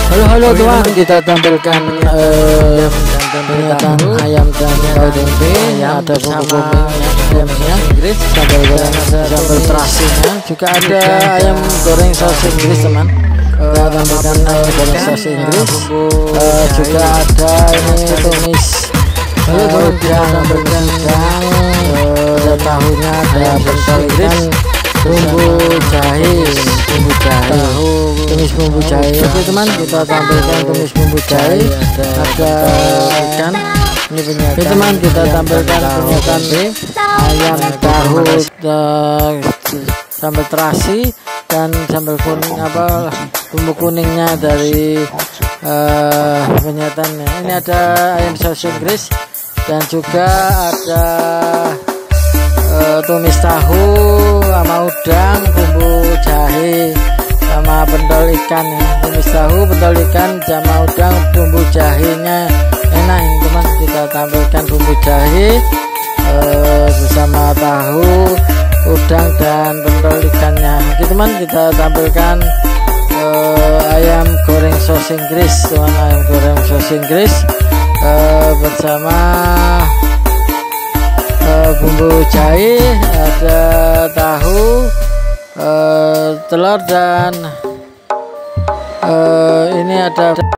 Halo teman, kita tampilkan penyataan ayam dan tahu tempe. Ada bumbu-bumbunya, Inggris, sambal goreng, sambal terasinya, juga ada ayam goreng saus Inggris teman. Kita tampilkan ayam goreng saus Inggris, juga ada ini tumis. Halo teman, kita tampilkan ada tahunya, ada pentol ikan, bumbu jahe, tumis bumbu jahe. Oke teman, kita tampilkan tumis bumbu jahe, ada ikan. Ini penyataan. Teman, kita tampilkan penyataan ayam tahu, sambal terasi dan sambal kuning, bumbu kuningnya dari penyataan. Ini ada ayam saus Inggris dan juga ada tumis tahu sama udang, bumbu jahe sama pentol ikan ya. Tumis tahu, pentol ikan sama udang, bumbu jahenya enak ini teman. Kita tampilkan bumbu jahe bersama tahu, udang dan pentol ikannya. Oke teman, kita tampilkan ayam goreng saus Inggris teman, ayam goreng saus Inggris bersama bumbu jahe, ada tahu, telur dan ini ada